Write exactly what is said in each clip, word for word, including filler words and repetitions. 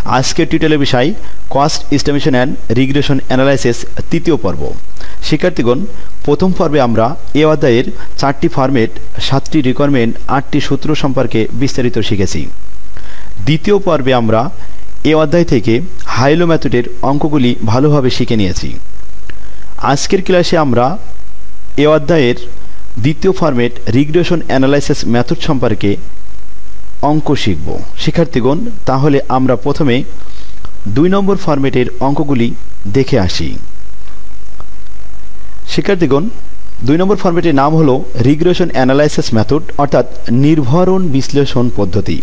আজকের টিউটোরিয়ালের বিষয় cost estimation and regression analysis তৃতীয় পর্ব। শিক্ষার্থীগণ, প্রথম পর্বে আমরা এ অধ্যায়ের চারটি ফরম্যাট, সাতটি রিকোয়ারমেন্ট, আটটি সূত্র সম্পর্কে বিস্তারিত শিখেছি। দ্বিতীয় পর্বে আমরা এ অধ্যায় থেকে হাই লো মেথডের অঙ্কগুলি ভালোভাবে শিখে নিয়েছি। আজকের ক্লাসে আমরা এ অধ্যায়ের দ্বিতীয় ফরম্যাট রিগ্রেশন অ্যানালাইসিস মেথড সম্পর্কে অঙ্ক শিখব। শিক্ষার্থীগণ, তাহলে আমরা প্রথমে দুই নম্বর ফরম্যাটের অঙ্কগুলি দেখে আসি। শিক্ষার্থীগণ, দুই নম্বর ফরম্যাটের নাম হলো রিগ্রেশন অ্যানালাইসিস মেথড, অর্থাৎ নির্ভরণ বিশ্লেষণ পদ্ধতি।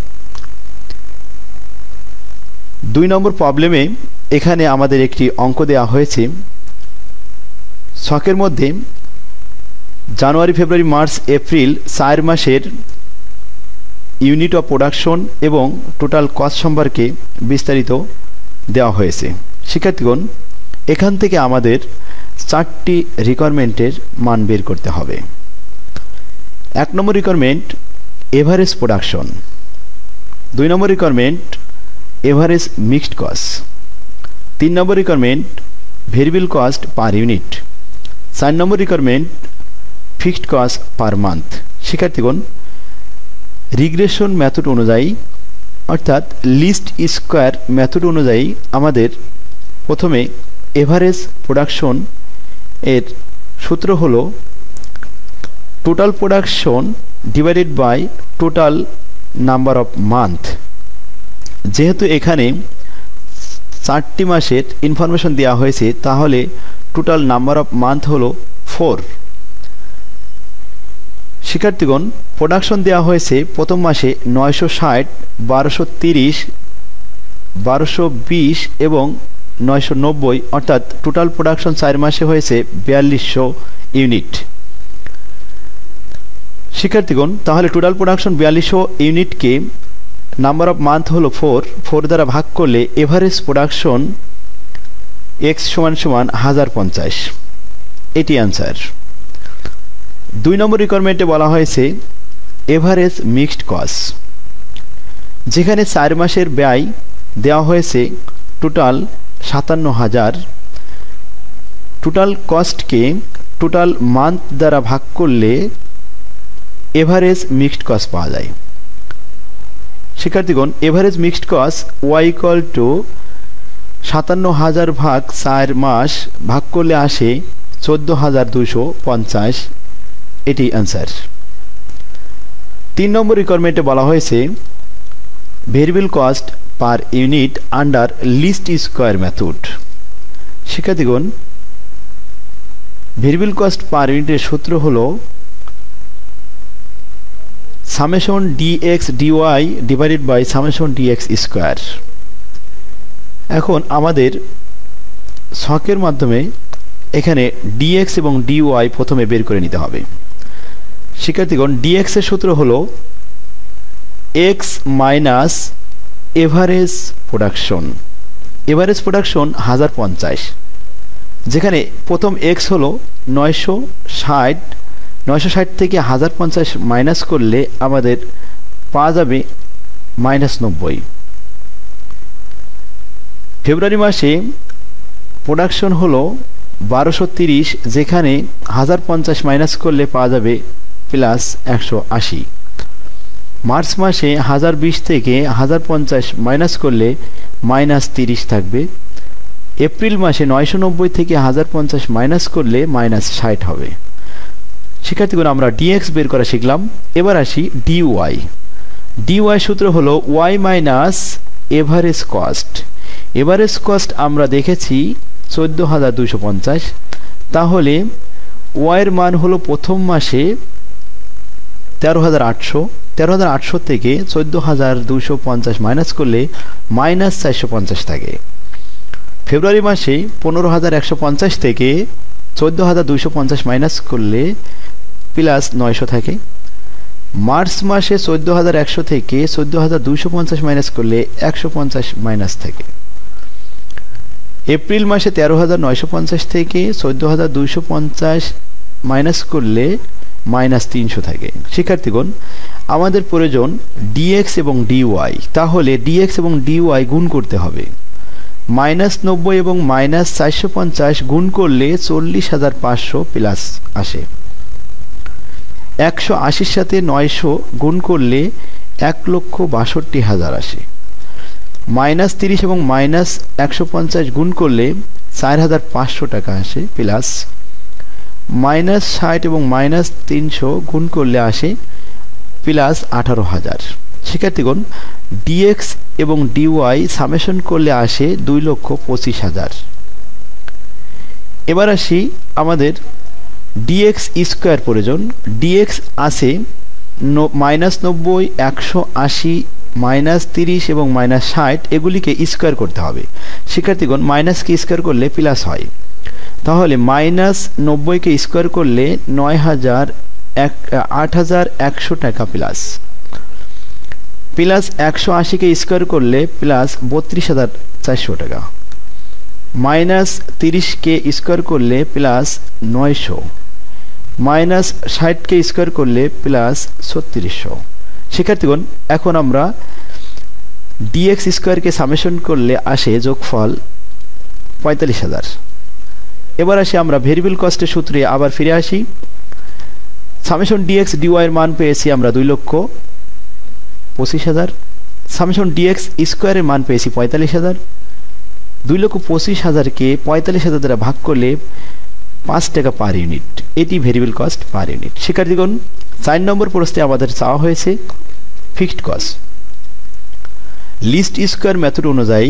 দুই নম্বর প্রবলেমে এখানে আমাদের একটি অঙ্ক দেওয়া হয়েছে। ছকের মধ্যে জানুয়ারি, ফেব্রুয়ারি, মার্চ, এপ্রিল চার মাসের ইউনিট অফ প্রোডাকশন এবং টোটাল কস্ট সম্পর্কে বিস্তারিত দেওয়া হয়েছে। শিক্ষার্থীগণ, এখান থেকে আমাদের চারটি রিকোয়ারমেন্টের মান বের করতে হবে। এক নম্বর রিকোয়ারমেন্ট এভারেজ প্রোডাকশন, দুই নম্বর রিকোয়ারমেন্ট এভারেজ মিক্সড কস্ট, তিন নম্বর requirement variable cost per unit, চার নম্বর requirement fixed cost per month. শিক্ষার্থীগণ, রিগ্রেশন মেথড অনুযায়ী অর্থাৎ লিস্ট স্কোয়ার মেথড অনুযায়ী আমাদের প্রথমে এভারেজ প্রোডাকশন এর সূত্র হলো total production divided by total number of month. যেহেতু এখানে চারটি মাসের ইনফরমেশন দেওয়া হয়েছে, তাহলে টোটাল নাম্বার অফ মান্থ হলো ফোর। শিক্ষার্থীগণ, প্রোডাকশন দেওয়া হয়েছে প্রথম মাসে নয়শো ষাট, বারোশো তিরিশ, বারোশো বিশ এবং নয়শো নব্বই, অর্থাৎ টোটাল প্রোডাকশন চার মাসে হয়েছে বিয়াল্লিশশো ইউনিট। শিক্ষার্থীগণ, তাহলে টোটাল প্রোডাকশন বিয়াল্লিশশো ইউনিটকে নাম্বার অফ মান্থ হলো ফোর, ফোর দ্বারা ভাগ করলে এভারেজ প্রোডাকশন এক্স সমান সমান হাজার পঞ্চাশ। এটি অ্যান্সার। দুই নম্বর রিকোয়ারমেন্টে বলা হয়েছে এভারেজ মিক্সড কস্ট, যেখানে চার মাসের ব্যয় দেওয়া হয়েছে টোটাল সাতান্ন হাজার। টোটাল কস্টকে টোটাল মান্থ দ্বারা ভাগ করলে এভারেজ মিক্সড কস্ট পাওয়া যায়। শিক্ষার্থীগণ, average mixed cost Y equal to সাতান্ন হাজার ভাগ চার মাস ভাগ করলে আসে চোদ্দ হাজার দুশো পঞ্চাশ। এটি অ্যান্সার। তিন নম্বর রিকোয়ারমেন্টে বলা হয়েছে variable cost per unit under least square method. শিক্ষার্থীগণ, ভেরিয়েবল কস্ট পার ইউনিটের সূত্র হল summation D X D Y divided by summation D X square. এখন আমাদের ছকের মাধ্যমে এখানে ডিএক্স এবং ডিওয়াই প্রথমে বের করে নিতে হবে। শিক্ষার্থীগণ, ডিএক্স এর সূত্র হলো X minus average production. Average production হাজার পঞ্চাশ, যেখানে প্রথম এক্স হলো নয়শো ষাট, নয়শো ষাট থেকে হাজার পঞ্চাশ মাইনাস করলে আমাদের পাওয়া যাবে মাইনাস নব্বই। ফেব্রুয়ারি মাসে প্রোডাকশন হলো বারোশো তিরিশ, যেখানে হাজার পঞ্চাশ মাইনাস করলে পাওয়া যাবে প্লাস একশো আশি। মার্চ মাসে হাজার বিশ থেকে হাজার পঞ্চাশ মাইনাস করলে মাইনাস তিরিশ থাকবে। এপ্রিল মাসে নয়শো নব্বই থেকে হাজার পঞ্চাশ মাইনাস করলে মাইনাস ষাট হবে। শিক্ষার্থীগণ, আমরা ডিএক্স বের করা শিখলাম। এবার আসি ডিওয়াই। ডিওয়াই সূত্র হলো Y minus average cost. Average cost আমরা দেখেছি চোদ্দ হাজার দুইশো পঞ্চাশ, তাহলে ওয়াইয়ের মান হলো প্রথম মাসে তেরো হাজার আটশো, তেরো হাজার আটশো থেকে চোদ্দ হাজার দুইশো পঞ্চাশ মাইনাস করলে মাইনাস চারশো পঞ্চাশ থাকে। ফেব্রুয়ারি মাসে পনেরো হাজার একশো পঞ্চাশ থেকে চোদ্দ হাজার দুইশো পঞ্চাশ মাইনাস করলে প্লাস নয়শো থাকে। মার্চ মাসে চোদ্দ হাজার একশো থেকে চোদ্দ হাজার দুইশো পঞ্চাশ মাইনাস করলে একশো পঞ্চাশ মাইনাস থাকে। এপ্রিল মাসে তেরো হাজার নয়শো পঞ্চাশ থেকে চোদ্দ হাজার দুইশো পঞ্চাশ মাইনাস করলে মাইনাস তিনশো থাকে। শিক্ষার্থীগণ, আমাদের প্রয়োজন ডিএক্স এবং ডিওয়াই। তাহলে ডিএক্স এবং ডিওয়াই গুণ করতে হবে। মাইনাস নব্বই এবং মাইনাস চারশো পঞ্চাশ গুণ করলে চল্লিশ হাজার পাঁচশো প্লাস আসে। একশো আশির সাথে নয়শো গুণ করলে এক লক্ষ বাষট্টি হাজার আসে। মাইনাস তিরিশ এবং মাইনাস একশো পঞ্চাশ গুণ করলে চার হাজার পাঁচশো টাকা আসে প্লাস। মাইনাস ষাট এবং মাইনাস তিনশো গুণ করলে আসে প্লাস আঠারো হাজার। শিক্ষার্থীগণ, ডিএক্স এবং ডিওয়াই সামেশন করলে আসে দুই লক্ষ পঁচিশ হাজার। এবার আসি আমাদের ডিএক্স স্কোয়ার প্রয়োজন। ডিএক্স আছে মাইনাস নব্বই, একশো আশি, মাইনাস তিরিশ এবং মাইনাস ষাট, এগুলিকে স্কোয়ার করতে হবে। শিক্ষার্থীগণ, মাইনাসকে স্কোয়ার করলে প্লাস হয়। তাহলে মাইনাস নব্বইকে স্কোয়ার করলে নয় হাজার এক আট হাজার একশো টাকা প্লাস প্লাস একশো আশিকে স্কোয়ার করলে প্লাস বত্রিশ হাজার চারশো টাকা মাইনাস তিরিশকে স্কোয়ার করলে প্লাস নয়শো মাইনাস ষাটকে স্কোয়ার করলে প্লাস ছত্রিশশো। শিক্ষার্থীগণ, এখন আমরা ডিএক্স স্কোয়ারকে সামেশন করলে আসে যোগফল পঁয়তাল্লিশ হাজার। এবার আসি আমরা ভেরিয়েবল কস্টের সূত্রে আবার ফিরে আসি। সামেশন ডিএক্স ডিওয়াই এর মান পেয়েছি আমরা দুই লক্ষ পঁচিশ হাজার। সামেশন ডিএক্স স্কোয়ারের মান পেয়েছি পঁয়তাল্লিশ হাজার। দুই লক্ষ পঁচিশ হাজারকে পঁয়তাল্লিশ হাজার দ্বারা ভাগ করলে পাঁচ টাকা পার ইউনিট, এটি ভেরিয়েবল কস্ট পার ইউনিট। শিক্ষার্থীগণ, চার নম্বর প্রশ্নে আমাদের চাওয়া হয়েছে fixed cost. Least square method অনুযায়ী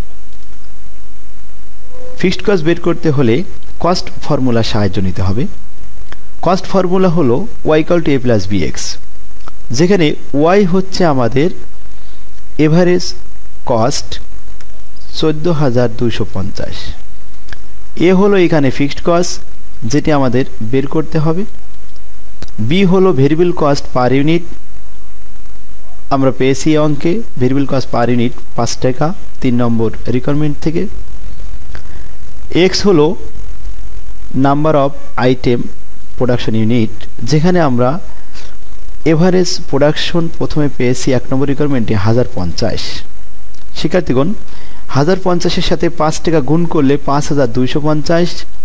ফিক্সড কস্ট বের করতে হলে কস্ট ফর্মুলার সাহায্য নিতে হবে। কস্ট ফর্মুলা হলো Y equal to A plus B X, যেখানে ওয়াই হচ্ছে আমাদের এভারেজ কস্ট চোদ্দ হাজার দুইশো পঞ্চাশ, এ হলো এখানে ফিক্সড কস্ট যেটি আমাদের বের করতে হবে। বি হলো ভেরিয়েবল কস্ট পার ইউনিট, আমরা পেয়েছি এই অঙ্কে ভেরিয়েবল কস্ট পার ইউনিট পাঁচ টাকা তিন নম্বর রিকোয়ারমেন্ট থেকে। এক্স হলো number of item production unit, যেখানে আমরা এভারেজ প্রোডাকশন প্রথমে পেয়েছি এক নম্বর রিকোয়ারমেন্টে হাজার পঞ্চাশ। শিক্ষার্থীগণ, হাজার পঞ্চাশের সাথে পাঁচ টাকা গুণ করলে পাঁচ হাজার দুইশো পঞ্চাশ,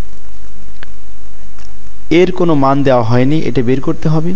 এর কোনো মান দেওয়া হয়নি, এটা বের করতে হবে।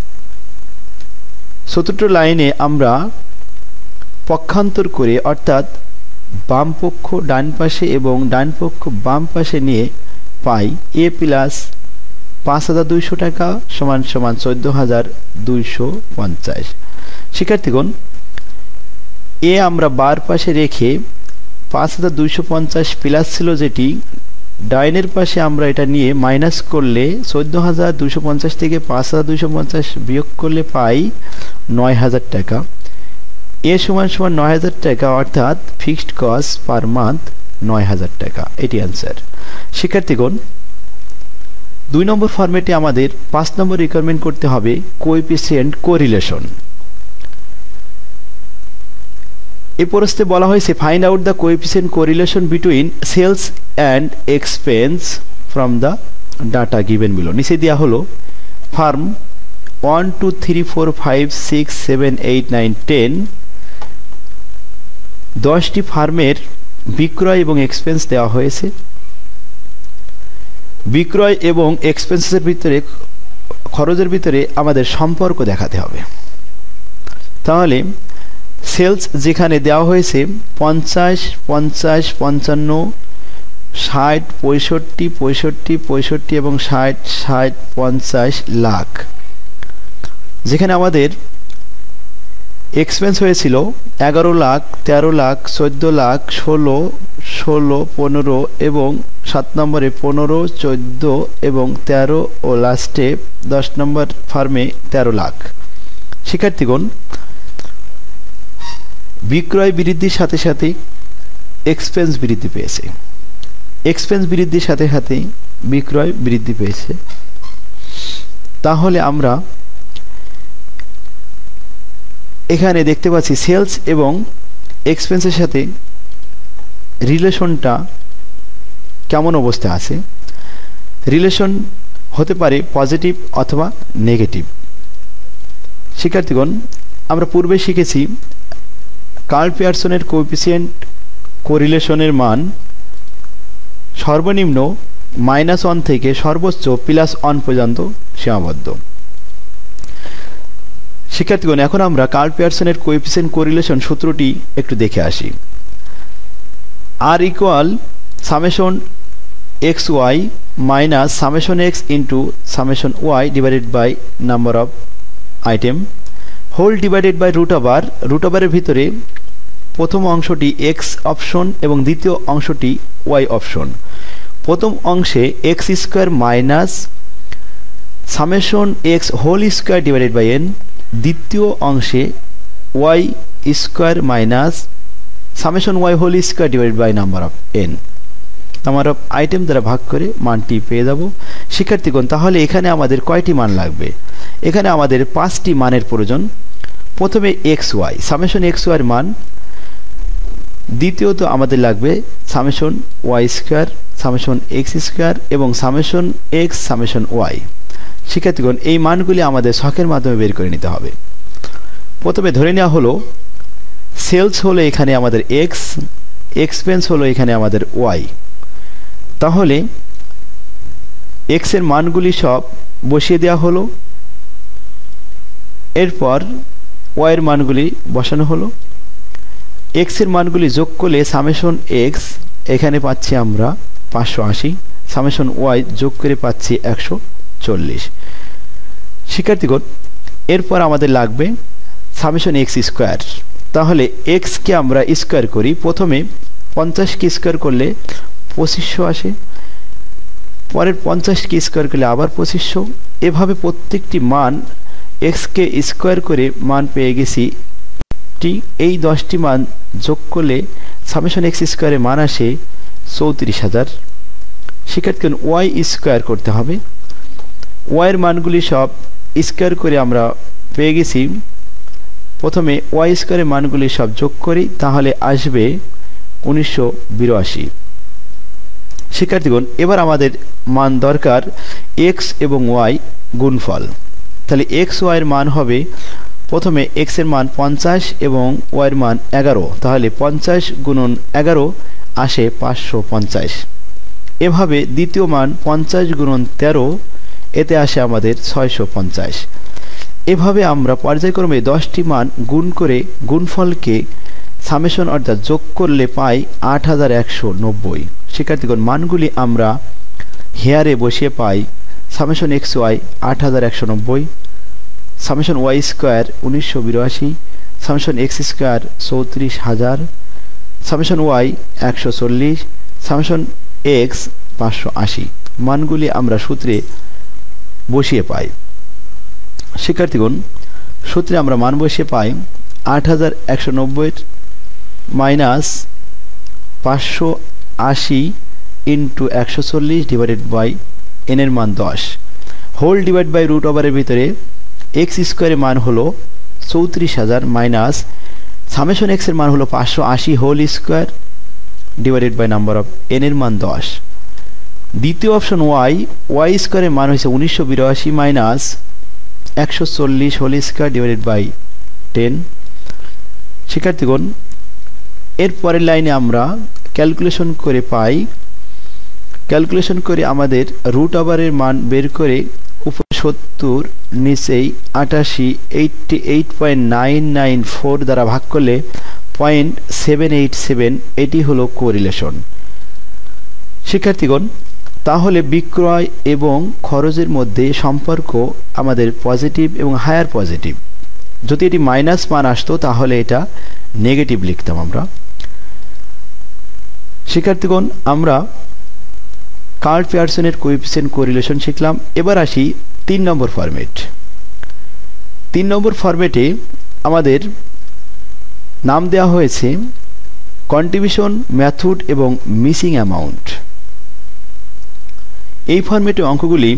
চতুর্থ লাইনে আমরা পক্ষান্তর করে অর্থাৎ বাম পক্ষ ডান পাশে এবং ডান পক্ষ বাম পাশে নিয়ে পাই এ প্লাস পাঁচ হাজার দুইশো টাকা সমান সমান চোদ্দ হাজার দুইশো পঞ্চাশ। শিক্ষার্থীগণ, এ আমরা বার পাশে রেখে পাঁচ হাজার দুইশো পঞ্চাশ প্লাস ছিল যেটি, ডাইনের পাশে আমরা এটা নিয়ে মাইনাস করলে চোদ্দ হাজার দুইশো পঞ্চাশ থেকে পাঁচ হাজার দুইশো পঞ্চাশ বিয়োগ করলে পাই নয় হাজার টাকা। এ সমান সমান নয় হাজার টাকা, অর্থাৎ ফিক্সড কস্ট পার মান্থ নয় হাজার টাকা, এটি অ্যান্সার। শিক্ষার্থীগণ, দুই নম্বর ফরম্যাটে আমাদের পাঁচ নম্বর রিকোয়ারমেন্ট করতে হবে কোএফিসিয়েন্ট কোরিলেশন। এই প্রশ্নে বলা হয়েছে find out the coefficient correlation between sales and expense from the data given below. নিচে দেওয়া হলো firm one two three four five six seven eight nine ten, দশটি ফার্মের বিক্রয় এবং এক্সপেন্স দেওয়া হয়েছে। বিক্রয় এবং এক্সপেন্সের ভিতরে খরচের ভিতরে আমাদের সম্পর্ক দেখাতে হবে। তাহলে সেলস যেখানে দেওয়া হয়েছে পঞ্চাশ পঞ্চাশ পঞ্চান্ন ষাট পঁয়ষট্টি পঁয়ষট্টি পঁয়ষট্টি এবং ষাট ষাট পঞ্চাশ লাখ, যেখানে আমাদের এক্সপেন্স হয়েছিল এগারো লাখ তেরো লাখ চোদ্দ লাখ ষোলো ষোলো পনেরো এবং সাত নম্বরে পনেরো চোদ্দ এবং তেরো ও লাস্টে দশ নম্বর ফার্মে তেরো লাখ। শিক্ষার্থীগণ, বিক্রয় বৃদ্ধির সাথে সাথে এক্সপেন্স বৃদ্ধি পেয়েছে, এক্সপেন্স বৃদ্ধির সাথে সাথে বিক্রয় বৃদ্ধি পেয়েছে। তাহলে আমরা এখানে দেখতে পাচ্ছি সেলস এবং এক্সপেন্সের সাথে রিলেশনটা কেমন অবস্থা আছে। রিলেশন হতে পারে পজিটিভ অথবা নেগেটিভ। শিক্ষার্থীগণ, আমরা পূর্বে শিখেছি কার্ল পিয়ারসনের কোএফিসিয়েন্ট কোরিলেশনের মান সর্বনিম্ন মাইনাস ওয়ান থেকে সর্বোচ্চ প্লাস ওয়ান পর্যন্ত সীমাবদ্ধ। শিক্ষার্থীগণ, এখন আমরা কার্ল পিয়ারসনের কোএফিসিয়েন্ট কোরিলেশন সূত্রটি একটু দেখে আসি। R equal summation X Y minus summation X into summation Y divided by number of item whole divided by root over. Root ওভারের ভিতরে প্রথম অংশটি এক্স অপশন এবং দ্বিতীয় অংশটি ওয়াই অপশন। প্রথম অংশে X square minus summation X whole square divided by N, দ্বিতীয় অংশে Y square minus summation Y whole square divided by number of N, number of item দ্বারা ভাগ করে মানটি পেয়ে যাব। শিক্ষার্থীগণ, তাহলে এখানে আমাদের কয়টি মান লাগবে? এখানে আমাদের পাঁচটি মানের প্রয়োজন। প্রথমে এক্স ওয়াই, সামেশন এক্স ওয়াইয়ের মান। দ্বিতীয়ত আমাদের লাগবে summation Y square, summation X square এবং সামেশন এক্স সামেশন ওয়াই। শিক্ষার্থীগণ, এই মানগুলি আমাদের ছকের মাধ্যমে বের করে নিতে হবে। প্রথমে ধরে নেওয়া হলো সেলস হলো এখানে আমাদের এক্স, এক্সপেন্স হলো এখানে আমাদের ওয়াই। তাহলে এক্স এর মানগুলি সব বসিয়ে দেওয়া হলো, এরপর ওয়াই এর মানগুলি বসানো হলো। এক্স এর মানগুলি যোগ করলে সামেশন এক্স এখানে পাচ্ছি আমরা পাঁচশো আশি, সামেশন ওয়াই যোগ করে পাচ্ছি একশো চল্লিশ। শিক্ষার্থীগণ, এরপর আমাদের লাগবে সামেশন এক্স স্কোয়ার। তাহলে এক্সকে আমরা স্কোয়ার করি। প্রথমে পঞ্চাশকে স্কোয়ার করলে পঁচিশশো আসে, পরের পঞ্চাশকে স্কোয়ার করলে আবার পঁচিশশো। এভাবে প্রত্যেকটি মান এক্সকে স্কোয়ার করে মান পেয়ে গেছি টি। এই দশটি মান যোগ করলে সামেশন এক্স স্কোয়ারের মান আসে চৌত্রিশ হাজার। শিক্ষার্থীগণ, ওয়াই স্কোয়ার করতে হবে। ওয়াইয়ের মানগুলি সব স্কোয়ার করে আমরা পেয়ে গেছি। প্রথমে ওয়াই স্কোয়ারের মানগুলি সব যোগ করি, তাহলে আসবে উনিশশো বিরাশি। শিক্ষার্থীগণ, এবার আমাদের মান দরকার এক্স এবং ওয়াই গুণফল। তাহলে এক্স ওয়াইয়ের মান হবে, প্রথমে এক্স এর মান পঞ্চাশ এবং ওয়াইয়ের মান এগারো। তাহলে পঞ্চাশ গুণন এগারো আসে পাঁচশো পঞ্চাশ। এভাবে দ্বিতীয় মান পঞ্চাশ গুণন তেরো, এতে আসে আমাদের ছয়শো পঞ্চাশ। এভাবে আমরা পর্যায়ক্রমে দশটি মান গুণ করে গুণফলকে সামেশন অর্থাৎ যোগ করলে পাই আট হাজার একশো নব্বই। শিক্ষার্থীগণ, মানগুলি আমরা হেয়ারে বসিয়ে পাই সামেশন এক্স ওয়াই আট হাজার একশো নব্বই, সামেশন ওয়াই স্কোয়ার উনিশশো বিরাশি, সামেশন এক্স স্কোয়ার চৌত্রিশ হাজার, সামেশন ওয়াই একশো চল্লিশ, সামেশন এক্স পাঁচশো আশি। মানগুলি আমরা সূত্রে বসিয়ে পাই। শিক্ষার্থীগণ, সূত্রে আমরা মান বসিয়ে পাই আট হাজার একশো নব্বই মাইনাস পাঁচশো আশি ইন্টু একশো চল্লিশ ডিভাইডেড বাই এনের মান দশ, হোল ডিভাইড বাই রুট ওভারের ভিতরে এক্স স্কোয়ারের মান হলো চৌত্রিশ হাজার মাইনাস সামেশন এক্সের মান হলো পাঁচশো আশি whole square divided by number of এনের মান দশ। দ্বিতীয় অপশন ওয়াই, ওয়াই স্কোয়ারের মান হয়েছে উনিশশো বিরাশি মাইনাস একশো চল্লিশ whole square divided by ten. শিক্ষার্থীগণ, এর পরের লাইনে আমরা ক্যালকুলেশন করে পাই, ক্যালকুলেশন করে আমাদের রুট ওভারের মান বের করে উপরে সত্তর নিচেই আটাশি eighty eight point nine nine four দ্বারা ভাগ করলে পয়েন্ট সেভেন এইট সেভেন, এটি হলো কোরিলেশন। শিক্ষার্থীগণ, তাহলে বিক্রয় এবং খরচের মধ্যে সম্পর্ক আমাদের পজিটিভ এবং হায়ার পজিটিভ। যদি এটি মাইনাস মান আসতো তাহলে এটা নেগেটিভ লিখতাম আমরা। শিক্ষার্থীগণ, আমরা কার্ল পিয়ারসনের কোএফিসিয়েন্ট কোরিলেশন শিখলাম। এবার আসি তিন নম্বর ফরম্যাট। তিন নম্বর ফরম্যাটে আমাদের নাম দেওয়া হয়েছে কন্ট্রিবিউশন মেথড এবং মিসিং অ্যামাউন্ট। এই ফরম্যাটে অঙ্কগুলি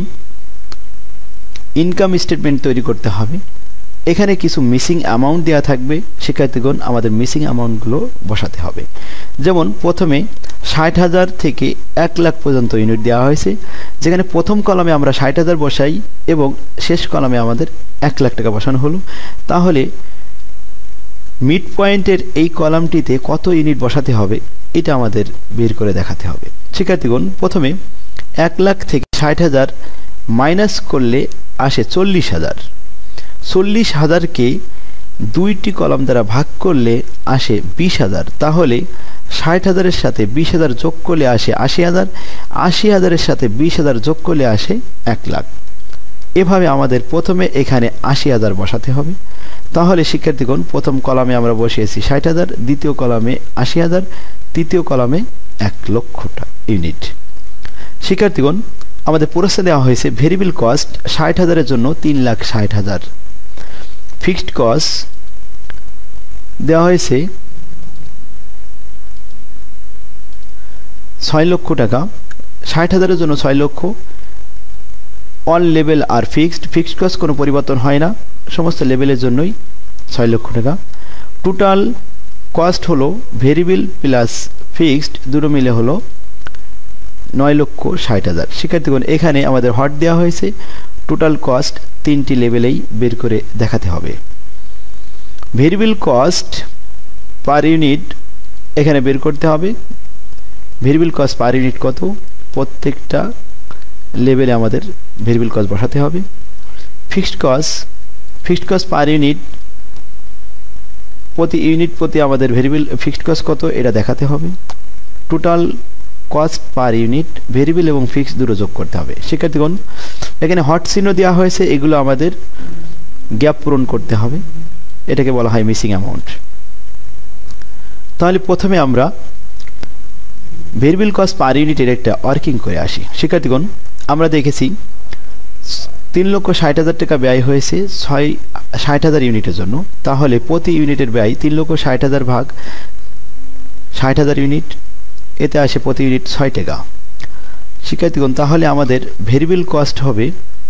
ইনকাম স্টেটমেন্ট তৈরি করতে হবে। এখানে কিছু মিসিং অ্যামাউন্ট দেওয়া থাকবে। শিক্ষার্থীগণ, আমাদের মিসিং অ্যামাউন্টগুলো বসাতে হবে। যেমন প্রথমে ষাট হাজার থেকে এক লাখ পর্যন্ত ইউনিট দেওয়া হয়েছে, যেখানে প্রথম কলামে আমরা ষাট হাজার বসাই এবং শেষ কলামে আমাদের এক লাখ টাকা বসানো হলো। তাহলে মিড পয়েন্টের এই কলামটিতে কত ইউনিট বসাতে হবে এটা আমাদের বের করে দেখাতে হবে। শিক্ষার্থীগণ, প্রথমে এক লাখ থেকে ষাট হাজার মাইনাস করলে আসে চল্লিশ হাজার। চল্লিশ হাজারকে দুইটি কলাম দ্বারা ভাগ করলে আসে বিশ হাজার। তাহলে ষাট হাজারের সাথে বিশ হাজার যোগ করলে আসে আশি হাজার। আশি হাজারের সাথে বিশ হাজার যোগ করলে আসে এক লাখ। এভাবে আমাদের প্রথমে এখানে আশি হাজার বসাতে হবে। তাহলে শিক্ষার্থীগণ, প্রথম কলামে আমরা বসিয়েছি ষাট হাজার, দ্বিতীয় কলামে আশি হাজার, তৃতীয় কলামে এক লক্ষটা ইউনিট। শিক্ষার্থীগণ, আমাদের প্রশ্নে দেওয়া হয়েছে ভেরিয়েবল কস্ট ষাট হাজারের জন্য তিন লাখ ষাট হাজার, ফিক্সড কস্ট দেওয়া হয়েছে ছয় লক্ষ টাকা। ষাট হাজারের জন্য ছয় লক্ষ। অল লেভেল আর ফিক্সড, ফিক্সড কস্ট কোনো পরিবর্তন হয় না, সমস্ত লেভেলের জন্যই ছয় লক্ষ টাকা। টোটাল কস্ট হলো ভেরিয়েবল প্লাস ফিক্সড দুটো মিলে হলো নয় লক্ষ ষাট হাজার। শিক্ষার্থীগণ, এখানে আমাদের হট দেওয়া হয়েছে, টোটাল কস্ট তিনটি লেভেলেই বের করে দেখাতে হবে। ভেরিয়েবল কস্ট পার ইউনিট এখানে বের করতে হবে। ভেরিয়েবল কস্ট পার ইউনিট কত, প্রত্যেকটা লেভেলে আমাদের ভেরিয়েবল কস্ট বসাতে হবে। Fixed cost, fixed cost per unit প্রতি ইউনিট প্রতি আমাদের ভেরিয়েবল ফিক্সড কস্ট কত এটা দেখাতে হবে। Total cost per unit variable এবং ফিক্সড দুটো যোগ করতে হবে। শিক্ষার্থীগণ, এখানে হট চিহ্ন দেওয়া হয়েছে, এগুলো আমাদের গ্যাপ পূরণ করতে হবে, এটাকে বলা হয় মিসিং অ্যামাউন্ট। তাহলে প্রথমে আমরা ভেরিয়েবল কস্ট পার ইউনিটের একটা ওয়ার্কিং করে আসি। শিক্ষার্থীগণ, আমরা দেখেছি তিন লক্ষ ষাট হাজার টাকা ব্যয় হয়েছে ছয় ষাট হাজার ইউনিটের জন্য। তাহলে প্রতি ইউনিটের ব্যয় তিন লক্ষ ষাট হাজার ভাগ ষাট হাজার ইউনিট, এতে আসে প্রতি ইউনিট ছয় টাকা। শিক্ষার্থীগণ, তাহলে আমাদের ভেরিয়েবল কস্ট হবে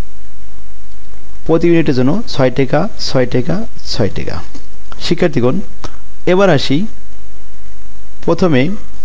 প্রতি ইউনিটের জন্য ছয় টাকা ছয় টাকা ছয় টাকা। শিক্ষার্থীগণ, এবার আসি প্রথমে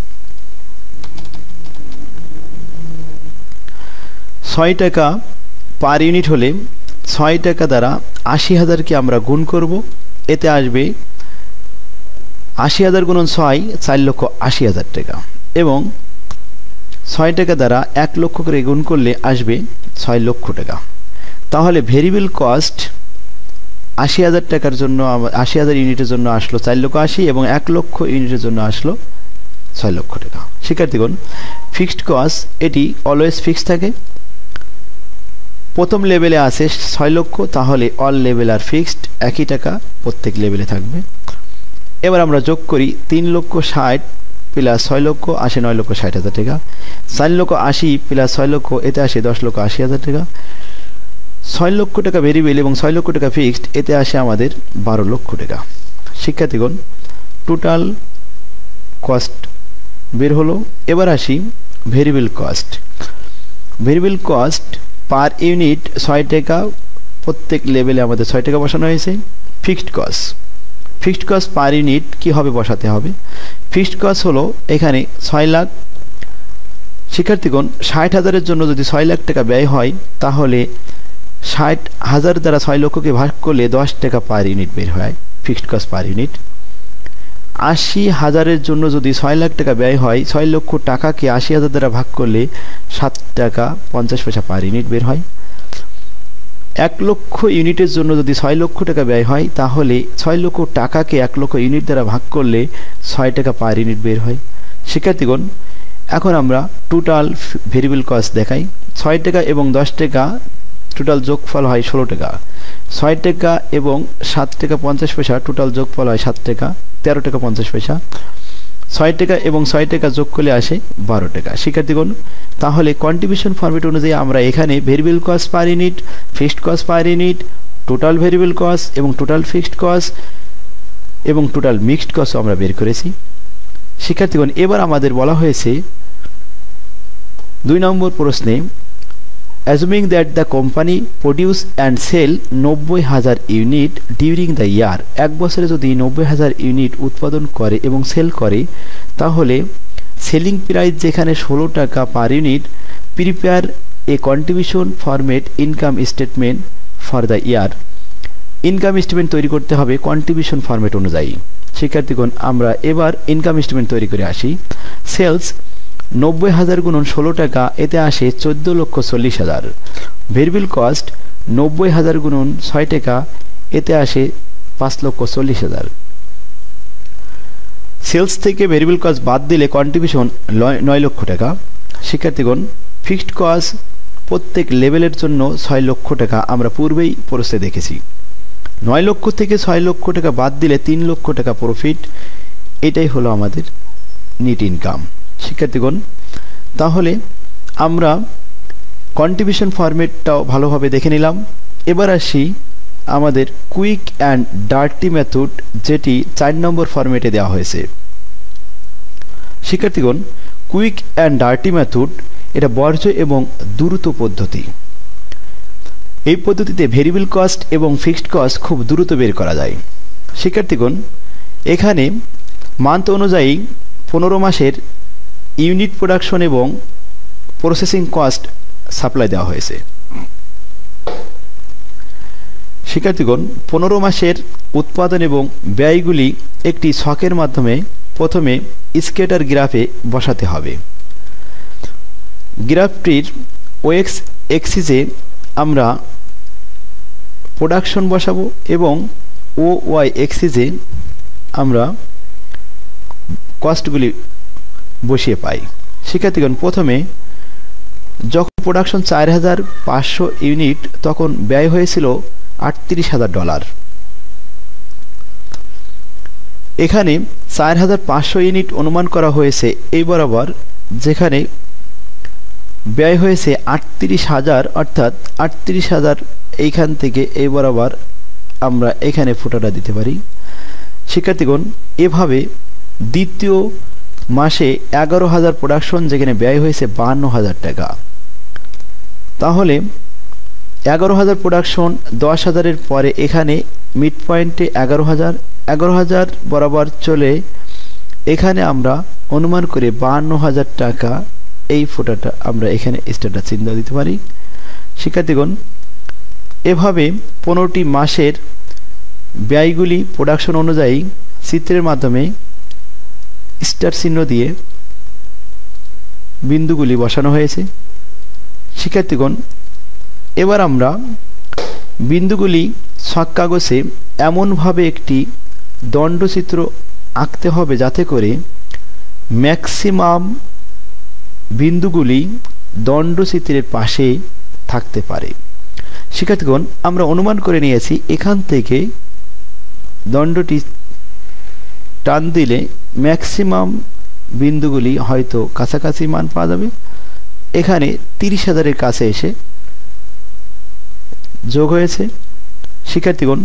ছয় টাকা পার ইউনিট হলে ছয় টাকা দ্বারা আশি হাজারকে আমরা গুণ করব, এতে আসবে আশি হাজার গুণন ছয় চার লক্ষ আশি হাজার টাকা, এবং ছয় টাকা দ্বারা এক লক্ষ করে গুণ করলে আসবে ছয় লক্ষ টাকা। তাহলে ভেরিয়েবল কস্ট আশি হাজার টাকার জন্য আশি হাজার ইউনিটের জন্য আসলো চার লক্ষ আশি, এবং এক লক্ষ ইউনিটের জন্য আসলো ছয় লক্ষ টাকা। শিক্ষার্থীগণ, ফিক্সড কস্ট এটি অলওয়েজ ফিক্সড থাকে। প্রথম লেভেলে আছে ছয় লক্ষ, তাহলে অল লেভেল আর ফিক্সড একই টাকা প্রত্যেক লেভেলে থাকবে। এবার আমরা যোগ করি তিন লক্ষ ষাট প্লাস ছয় লক্ষ আসে নয় লক্ষ ষাট হাজার টাকা, চার লক্ষ আশি প্লাস ছয় লক্ষ এতে আসে দশ লক্ষ আশি হাজার টাকা, ছয় লক্ষ টাকা ভেরিয়েবল এবং ছয় লক্ষ টাকা ফিক্সড এতে আসে আমাদের বারো লক্ষ টাকা। শিক্ষার্থীগণ, টোটাল কস্ট বের হলো। এবার আসি variable cost. Variable cost per unit ছয় টাকা, প্রত্যেক লেভেলে আমাদের ছয় টাকা বসানো হয়েছে। Fixed cost, fixed cost per unit কীভাবে বসাতে হবে? ফিক্সড কস্ট হলো এখানে ছয় লাখ। শিক্ষার্থীগণ, ষাট হাজারের জন্য যদি ছয় লাখ টাকা ব্যয় হয়, তাহলে ষাট হাজার দ্বারা ছয় লক্ষকে ভাগ করলে দশ টাকা পার ইউনিট বের হয় ফিক্সড কস্ট পার ইউনিট। আশি হাজারের জন্য যদি ছয় লাখ টাকা ব্যয় হয়, ছয় লক্ষ টাকাকে আশি হাজার দ্বারা ভাগ করলে সাত টাকা পঞ্চাশ পয়সা পার ইউনিট বের হয়। এক লক্ষ ইউনিটের জন্য যদি ছয় লক্ষ টাকা ব্যয় হয়, তাহলে ছয় লক্ষ টাকাকে এক লক্ষ ইউনিট দ্বারা ভাগ করলে ছয় টাকা পার ইউনিট বের হয়। শিক্ষার্থীগণ, এখন আমরা টোটাল ভেরিয়েবল কস্ট দেখাই। ছয় টাকা এবং দশ টাকা টোটাল যোগফল হয় ষোলো টাকা। ছয় টাকা এবং সাত টাকা পঞ্চাশ পয়সা টোটাল যোগফল হয় সাত টাকা তেরো টাকা পঞ্চাশ পয়সা। ছয় টাকা এবং ছয় টাকা যোগ করলে আসে বারো টাকা। শিক্ষার্থীগণ, তাহলে কন্ট্রিবিউশন ফরম্যাট অনুযায়ী আমরা এখানে variable cost per unit, fixed cost per unit, total variable cost এবং টোটাল ফিক্সড কস্ট এবং টোটাল মিক্সড কস্ট আমরা বের করেছি। শিক্ষার্থীগণ, এবার আমাদের বলা হয়েছে দুই নম্বর প্রশ্নে, assuming that the company produce and sell নব্বই হাজার ইউনিট ডিউরিং দ্য ইয়ার, এক বছরে যদি নব্বই হাজার ইউনিট উৎপাদন করে এবং সেল করে, তাহলে সেলিং প্রাইস যেখানে ষোলো টাকা per unit, prepare a contribution format income statement for the year. Income statement তৈরি করতে হবে কন্ট্রিবিউশন ফরম্যাট অনুযায়ী। শিক্ষার্থীগণ, আমরা এবার ইনকাম স্টেটমেন্ট তৈরি করে আসি। সেলস নব্বই হাজার গুণন ষোলো টাকা, এতে আসে চোদ্দো লক্ষ চল্লিশ হাজার। ভেরিয়েবল কস্ট নব্বই হাজার গুণন ছয় টাকা, এতে আসে পাঁচ লক্ষ চল্লিশ হাজার। সেলস থেকে ভেরিয়েবল কস্ট বাদ দিলে কন্ট্রিবিউশন নয় লক্ষ টাকা। শিক্ষার্থীগণ, ফিক্সড কস্ট প্রত্যেক লেভেলের জন্য ছয় লক্ষ টাকা আমরা পূর্বেই প্রসেসে দেখেছি। নয় লক্ষ থেকে ছয় লক্ষ টাকা বাদ দিলে তিন লক্ষ টাকা প্রফিট। এটাই হলো আমাদের নেট ইনকাম। শিক্ষার্থীগণ, তাহলে আমরা কন্ট্রিবিউশন ফরম্যাটটাও ভালোভাবে দেখে নিলাম। এবার আসি আমাদের কুইক অ্যান্ড ডার্টি মেথড, যেটি চার নম্বর ফরম্যাটে দেওয়া হয়েছে। শিক্ষার্থীগণ, কুইক অ্যান্ড ডার্টি মেথড এটা বর্জ্য এবং দ্রুত পদ্ধতি। এই পদ্ধতিতে ভেরিয়েবল কস্ট এবং ফিক্সড কস্ট খুব দ্রুত বের করা যায়। শিক্ষার্থীগণ, এখানে মান্থ অনুযায়ী পনেরো মাসের ইউনিট প্রোডাকশন এবং প্রসেসিং কস্ট সাপ্লাই দেওয়া হয়েছে। শিক্ষার্থীগণ, পনেরো মাসের উৎপাদন এবং ব্যয়গুলি একটি ছকের মাধ্যমে প্রথমে স্কেটার গ্রাফে বসাতে হবে। গ্রাফটির ওএক্স এক্সিসে আমরা প্রোডাকশন বসাবো এবং ও ওয়াই এক্সিসে আমরা কস্টগুলি বসিয়ে পাই। শিক্ষার্থীগণ, প্রথমে যখন প্রোডাকশন চার হাজার পাঁচশো ইউনিট, তখন ব্যয় হয়েছিল আটত্রিশ হাজার ডলার। এখানে চার হাজার পাঁচশো ইউনিট অনুমান করা হয়েছে এই বরাবর, যেখানে ব্যয় হয়েছে আটত্রিশ হাজার, অর্থাৎ আটত্রিশ হাজার এইখান থেকে এই বরাবর আমরা এখানে ফোটাটা দিতে পারি। শিক্ষার্থীগণ, এভাবে দ্বিতীয় মাসে এগারো হাজার প্রোডাকশন, যেখানে ব্যয় হয়েছে বাহান্ন হাজার টাকা। তাহলে এগারো হাজার প্রোডাকশন, দশ হাজারের পরে এখানে মিড পয়েন্টে এগারো হাজার এগারো হাজার বরাবর চলে এখানে আমরা অনুমান করে বাহান্ন হাজার টাকা এই ফোটাটা আমরা এখানে স্ট্যাটাস চিহ্ন দিতে পারি। শিক্ষার্থীগণ, এভাবে পনেরোটি মাসের ব্যয়গুলি প্রোডাকশন অনুযায়ী চিত্রের মাধ্যমে স্টার চিহ্ন দিয়ে বিন্দুগুলি বসানো হয়েছে। শিক্ষার্থীগণ, এবার আমরা বিন্দুগুলি ছক কাগজে এমনভাবে একটি দণ্ডচিত্র আঁকতে হবে যাতে করে ম্যাক্সিমাম বিন্দুগুলি দণ্ডচিত্রের পাশে থাকতে পারে। শিক্ষার্থীগণ, আমরা অনুমান করে নিয়েছি এখান থেকে দণ্ডটি টান দিলে ম্যাক্সিমাম বিন্দুগুলি হয়তো কাছাকাছি মান পাওয়া যাবে। এখানে তিরিশ হাজারের কাছে এসে যোগ হয়েছে। শিক্ষার্থীগণ,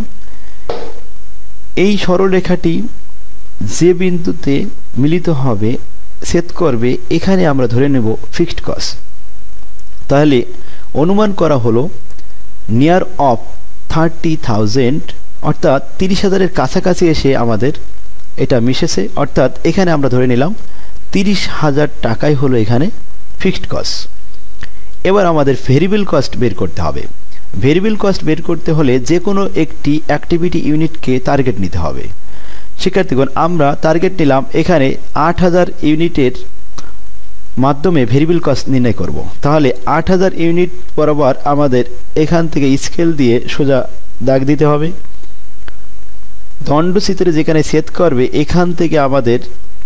এই সরলরেখাটি যে বিন্দুতে মিলিত হবে ছেদ করবে, এখানে আমরা ধরে নেব ফিক্সড কস্ট। তাহলে অনুমান করা হলো নিয়ার অফ থার্টি থাউজেন্ড, অর্থাৎ তিরিশ হাজারের কাছাকাছি এসে আমাদের এটা মিশেছে, অর্থাৎ এখানে আমরা ধরে নিলাম তিরিশ হাজার টাকাই হলো এখানে ফিক্সড কস্ট। এবার আমাদের ভেরিয়েবল কস্ট বের করতে হবে। ভেরিয়েবল কস্ট বের করতে হলে যে কোনো একটি অ্যাক্টিভিটি ইউনিটকে টার্গেট নিতে হবে। শিক্ষার্থীগণ, আমরা টার্গেট নিলাম এখানে আট হাজার ইউনিটের মাধ্যমে ভেরিয়েবল কস্ট নির্ণয় করব। তাহলে আট হাজার ইউনিট বরাবর আমাদের এখান থেকে স্কেল দিয়ে সোজা দাগ দিতে হবে। দণ্ডচিত্রে যেখানে ছেদ করবে এখান থেকে আমাদের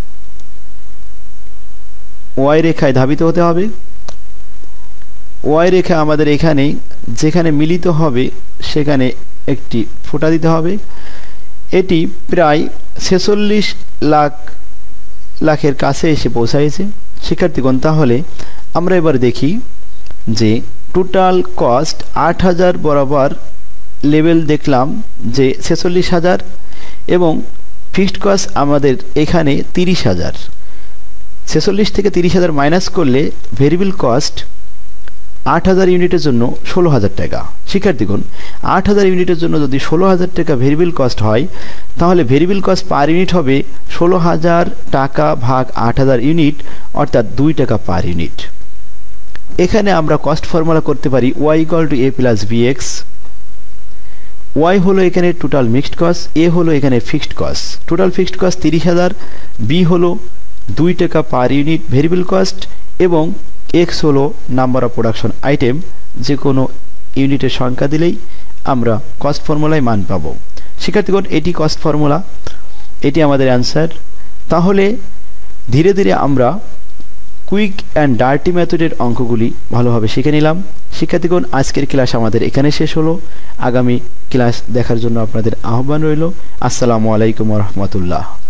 ওয়াই রেখায় ধাবিত হতে হবে। ওয়াই রেখা আমাদের এখানে যেখানে মিলিত হবে সেখানে একটি ফোঁটা দিতে হবে। এটি প্রায় ছেচল্লিশ লাখ লাখের কাছে এসে পৌঁছাইছে। শিক্ষার্থীগণ, তাহলে আমরা এবার দেখি যে টোটাল কস্ট আট হাজার বরাবর লেভেল দেখলাম যে ছেচল্লিশ হাজার এবং ফিক্সড কস্ট আমাদের এখানে তিরিশ হাজার। ছেচল্লিশ থেকে তিরিশ হাজার মাইনাস করলে ভেরিয়েবল কস্ট আট হাজার ইউনিটের জন্য ষোলো হাজার টাকা। শিক্ষার্থীগণ, আট হাজার ইউনিটের জন্য যদি ষোলো হাজার টাকা ভেরিয়েবল কস্ট হয়, তাহলে ভেরিয়েবল কস্ট পার ইউনিট হবে ষোলো হাজার টাকা ভাগ আট হাজার ইউনিট, অর্থাৎ দুই টাকা পার ইউনিট। এখানে আমরা কস্ট ফর্মুলা করতে পারি Y equal to A plus B X. Y হলো এখানে টোটাল মিক্সড কস্ট, এ হলো এখানে fixed cost. Total fixed cost তিরিশ হাজার, বি হলো দুই টাকা পার ইউনিট ভেরিয়েবল কস্ট, এবং এক্স হলো নাম্বার অফ প্রোডাকশন আইটেম। যে কোনো ইউনিটের সংখ্যা দিলেই আমরা কস্ট ফর্মুলায় মান পাবো। শিক্ষার্থীগণ, এটি কস্ট ফর্মুলা, এটি আমাদের অ্যান্সার। তাহলে ধীরে ধীরে আমরা কুইক অ্যান্ড ডার্টি মেথডের অঙ্কগুলি ভালোভাবে শিখে নিলাম। শিক্ষার্থীগণ, আজকের ক্লাস আমাদের এখানে শেষ হলো। আগামী ক্লাস দেখার জন্য আপনাদের আহ্বান রইল। আসসালামু আলাইকুম ওয়া রাহমাতুল্লাহ।